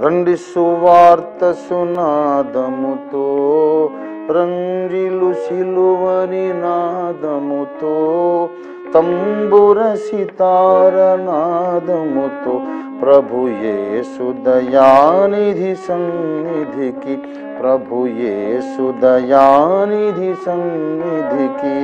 రండి సువార్త సునాదముతో, రంజిలు సిలువని నాదముతో, తంబుర సితార నాదముతో ప్రభు యేసు దయానిధి సన్నిధికి, ప్రభు యేసు దయానిధి సన్నిధికి.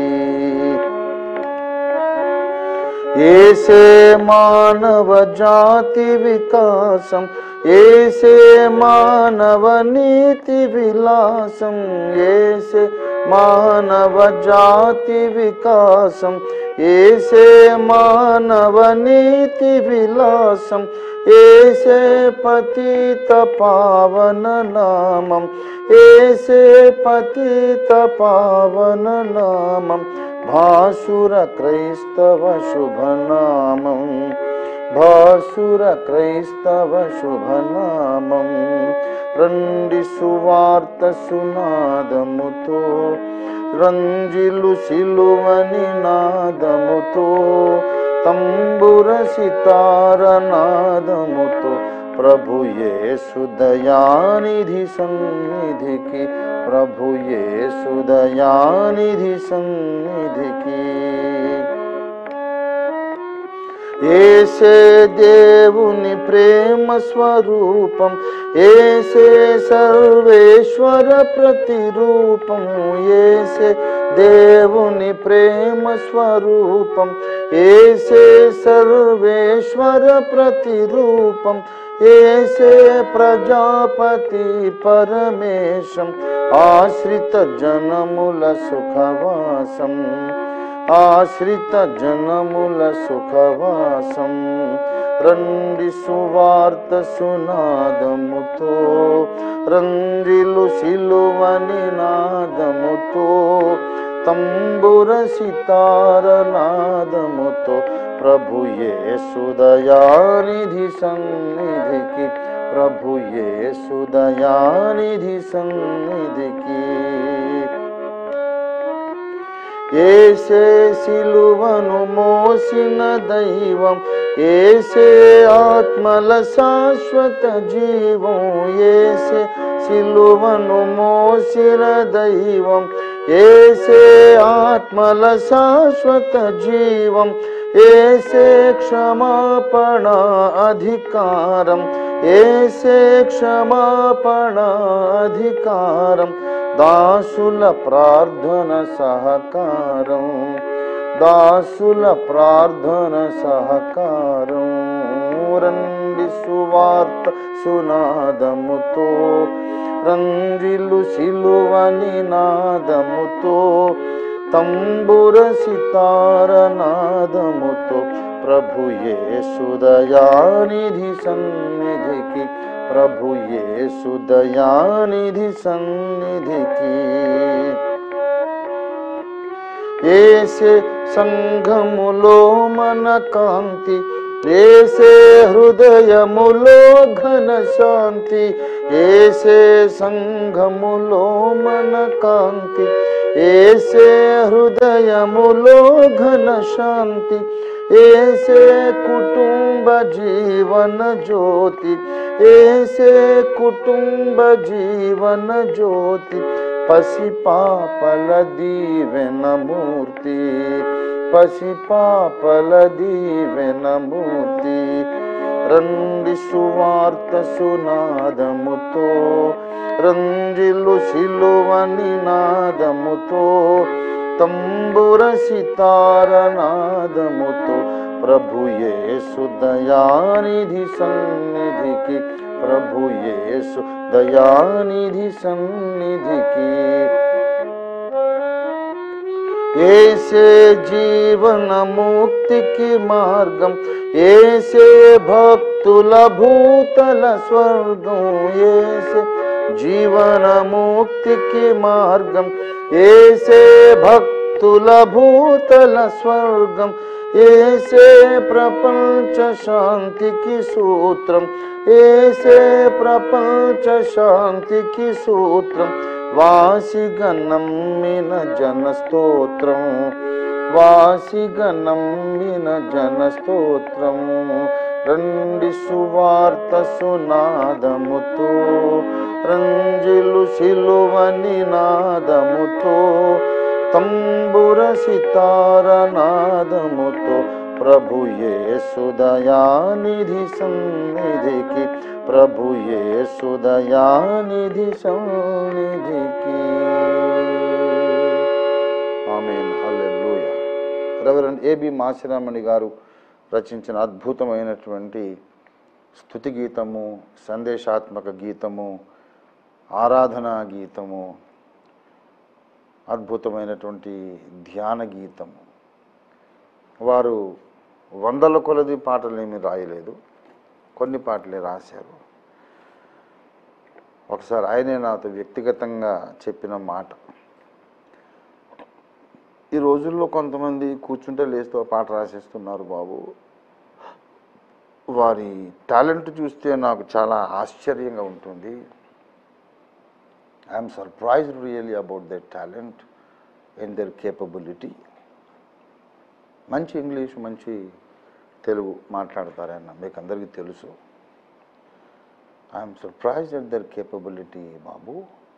ఏసే మానవ జాతి వికాసం, ఏసే మానవ నీతి విలాసం, ఏసే మానవ జాతి వికాసం, ఏసే మానవ నీతి విలాసం, ఏసే పతిత పావన నామం, ఏసే పతిత పావన నామం, భాసుర క్రైస్తవ శుభనామం, భాసుర క్రైస్తవ శుభనామం. రండి సువార్త సునాదముతో, రంజిలు సిలువని నాదముతో, తంబుర సితార నాదముతో ప్రభు యేసు దయానిధి సన్నిధికి, ప్రభు యేసు దయానిధి సన్నిధికి. ఏసే దేవుని ప్రేమ స్వరూపం, ఏసే సర్వేశ్వర ప్రతిరూపం, ఏసే దేవుని ప్రేమ స్వరూపం, ఏసే సర్వేశ్వర ప్రతిరూపం, ఏసే ప్రజాపతి పరమేశం, ఆశ్రిత జనముల సుఖవాసం, ఆశ్రిత జనముల సుఖవాసం. రండి సువార్త సునాదముతో, రంజిలు సిలువని నాదముతో, తంబుర సితార నాదముతో ప్రభు యేసు దయానిధి సన్నిధికి, ప్రభు యేసు దయానిధి సన్నిధికి. ఏసే సిలువను మోసిన దైవం, ఏసే ఆత్మల శాశ్వత జీవం, ఏసే సిలువను మోసిన దైవం, ఏసే ఆత్మల శాశ్వత జీవం, ఏసే క్షమాపణ అధికారం, ఏసే క్షమాపణ అధికారం, దాసుల ప్రార్థన సహకారం, దాసుల ప్రార్థన సహకారం. రండి సువార్త సునాదముతో, రంజిలు సిలువని నాదముతో, తంబుర సితార నాదముతో ప్రభు యేసు దయానిధి సన్నిధికి, ప్రభు యేసు దయానిధి సన్నిధికి. ఏసే సంఘములో మన కాంతి, ఏసే హృదయములో ఘన శాంతి, ఏసే సంఘములో మన కాంతి, ఏసే హృదయములో ఘన శాంతి, ఏసే కుటుంబ జీవన జ్యోతి, ఏసే కుటుంబ జీవన జ్యోతి, పసిపాపల దీవెన మూర్తి, పసిపాపల దీవెన మూర్తి. రండి సువార్త సునాదముతో, రంజిలు సిలువని నాదముతో, తంబుర సితార నాదముతో ప్రభు యేసు దయానిధి సన్నిధికి, ప్రభు యేసు దయానిధి సన్నిధికి. ఏసే జీవన ముక్తికి మార్గం, ఏసే భక్తుల భూతల స్వర్గం, ఏసే జీవన ముక్తికి మార్గం, ఏసే భక్తుల భూతల స్వర్గం, ఏసే ప్రపంచ శాంతికి సూత్రం, ఏసే ప్రపంచ శాంతికి సూత్రం, వాసిగా నమ్మిన జన స్తోత్రం, వాసిగా నమ్మిన జన స్తోత్రం. రండి సువార్త సునాదముతో, రంజిలు సిలువని నాదముతో, తంబుర సితార నాదముతో, ప్రభు యేసు దయానిధి సన్నిధికి, ప్రభు యేసు దయానిధి సన్నిధికి. ఆమేన్. హల్లెలూయా. రెవరెండ్ ఏబి మాసిరామణి గారు రచించిన అద్భుతమైనటువంటి స్తుతి గీతము, సందేశాత్మక గీతము, ఆరాధనా గీతము, అద్భుతమైనటువంటి ధ్యాన గీతము. వారు వందల కొలది పాటలేమి రాయలేదు, కొన్ని పాటలే రాశారు. ఒకసారి ఆయనే నాతో వ్యక్తిగతంగా చెప్పిన మాట, ఈ రోజుల్లో కొంతమంది కూర్చుంటే లేస్తూ పాట రాసేస్తున్నారు బాబు, వారి టాలెంట్ చూస్తే నాకు చాలా ఆశ్చర్యంగా ఉంటుంది. I'm surprised really about their talent and their capability. మంచి ఇంగ్లీష్, మంచి తెలుగు మాట్లాడతారన్న మీకు అందరికీ తెలుసు. I'm surprised at their capability బాబు.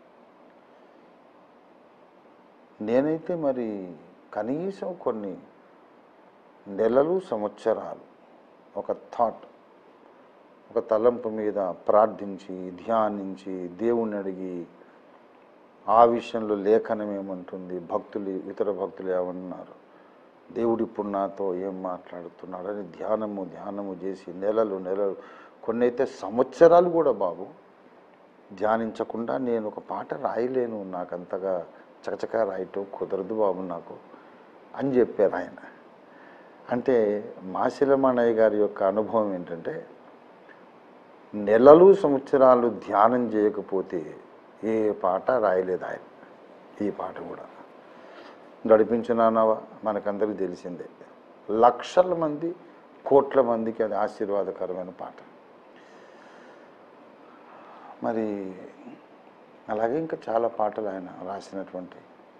నేనైతే మరి కనీసం కొన్ని నెలలు, సంవత్సరాలు ఒక థాట్, ఒక తలంపు మీద ప్రార్థించి, ధ్యానించి, దేవుణ్ణి అడిగి, ఆ విషయంలో లేఖనం ఏమంటుంది, భక్తులు, ఇతర భక్తులు ఏమన్నారు, దేవుడు ఇప్పుడు నాతో ఏం మాట్లాడుతున్నాడని ధ్యానము చేసి నెలలు, కొన్ని అయితే సంవత్సరాలు కూడా బాబు ధ్యానించకుండా నేను ఒక పాట రాయలేను, నాకంతగా చకచకా రాయటం కుదరదు బాబు నాకు అని చెప్పారు ఆయన. అంటే మాసిలమణయ్య గారి యొక్క అనుభవం ఏంటంటే, నెలలు, సంవత్సరాలు ధ్యానం చేయకపోతే ఏ పాట రాయలేదు ఆయన. ఈ పాట కూడా నడిపించినానవా మనకందరికీ తెలిసిందే. లక్షల మంది, కోట్ల మందికి అది ఆశీర్వాదకరమైన పాట. మరి అలాగే ఇంకా చాలా పాటలు ఆయన రాసినటువంటి,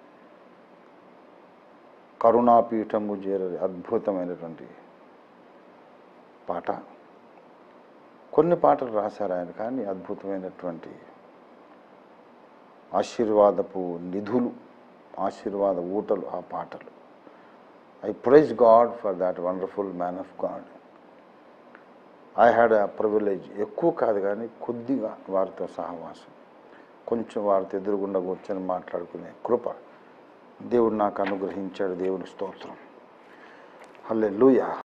కరుణాపీఠము చేరది అద్భుతమైనటువంటి పాట. కొన్ని పాటలు రాశారు ఆయన, కానీ అద్భుతమైనటువంటి ఆశీర్వాదపు నిధులు, ఆశీర్వాద ఊటలు ఆ పాటలు. I praise God for that wonderful man of God. I had a privilege, ఎక్కువ కాదు కానీ కొద్దిగా వారితో సహవాసం, కొంచెం వారితో ఎదురుగుండా కూర్చొని మాట్లాడుకునే కృప దేవుడు నాకు అనుగ్రహించాడు. దేవుని స్తోత్రం. హల్లెలూయా.